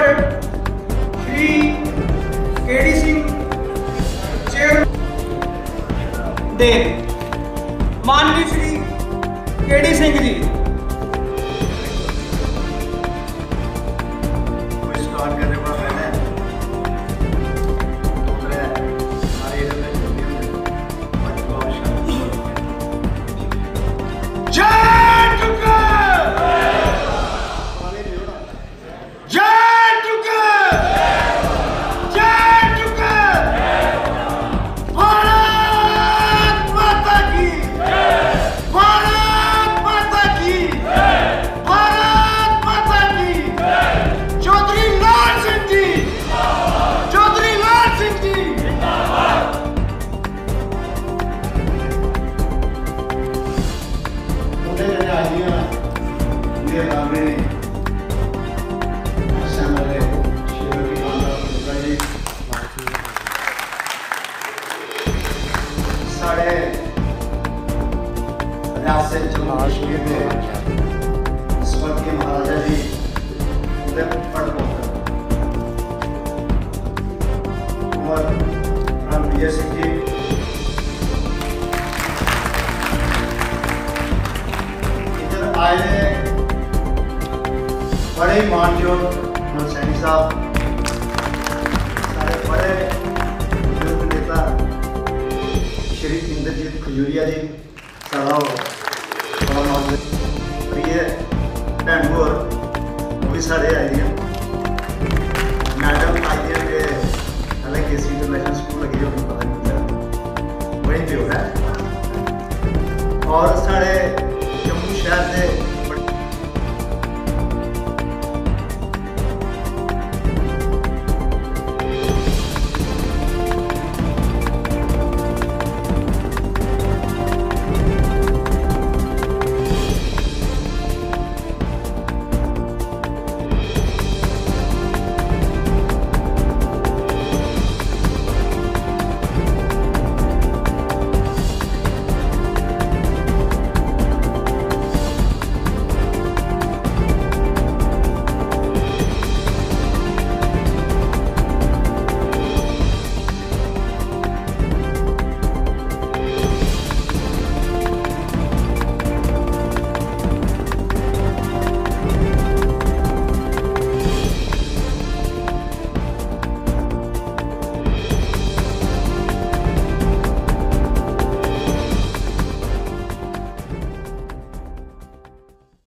Honored Shri KD Singh, Chair दे माननीय Shri KD Singh ji. साढ़े रियासत जम्मू कश्मीर के इस वक्त के महाराजा जी उमर रणवीर सिंह जी, इधर आए बड़े मानयोग लल सिंह साहब, सारे बड़े बुजुर्ग नेता श्री इंद्रजीत खजूरिया जी, सारा प्रिय भैन होर भी सारे आए हैं।